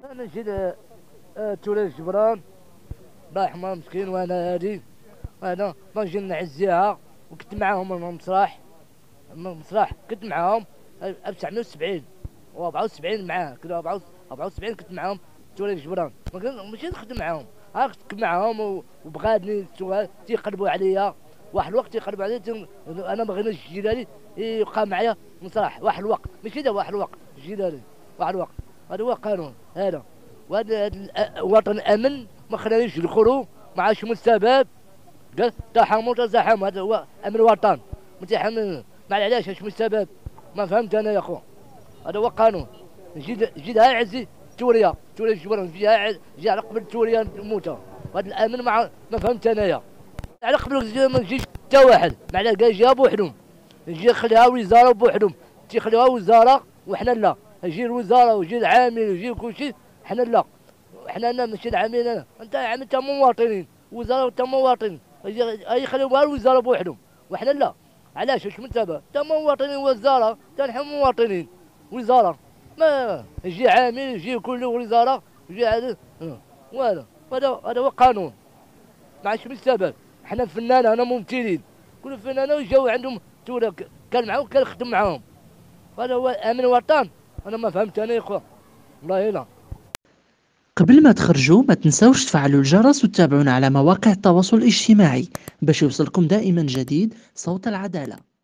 انا جيت تولي جبران الله يرحمها مسكين، وانا هادي انا نجي نعزيها، وكنت معاهم المسرح. كنت معاهم 1970 و74 معاه كذا، 74 كنت معاهم تولي جبران. ماشي نخدم معاهم، ها كنت معاهم وبغادني السؤال تيقلبوا عليا. واحد الوقت تيقلبوا عليا انا ما بغيناش الجيلاني يبقى معايا مسرح. واحد الوقت ماشي دا، واحد الوقت الجيلاني واحد الوقت. هذا هو القانون هذا. وهذا الوطن امن، ما خلانيش ندخلوا مع شو السبب. قال تحمل تزاحم، هذا هو امن الوطن. متحمل ما علاش، اش السبب؟ ما فهمت انا يا اخو. هذا هو القانون. جيت هاي عزي توريا جبران، جي على قبل توريا موتى. وهذا الامن ما فهمت انايا. على قبل ما نجيش حتى واحد، معناها قال جيها بوحدهم. نجي نخليها وزاره بوحدهم، تيخليوها وزاره وحنا لا. يجي الوزاره ويجي العامل ويجي كلشي، حنا لا. حنا ماشي العاملين. انت عامل انت مواطنين، وزاره وانت مواطن. يخليوها الوزاره بوحدهم وحنا لا. علاش؟ واش من سبب؟ انت مواطنين، وزاره نحن مواطنين. وزاره ما يجي عامل يجي كل وزاره يجي هذا. هذا هو القانون. ما عرفتش من السبب. حنا فنانه، انا ممثلين، كل فنانه وجاو عندهم تولا كان معاهم، كان خدم معاهم. هذا هو امن الوطن. انا ما فهمت انا يا اخويا والله لا. قبل ما تخرجوا ما تنسوش تفعلوا الجرس وتتابعونا على مواقع التواصل الاجتماعي باش يوصلكم دائما جديد صوت العدالة.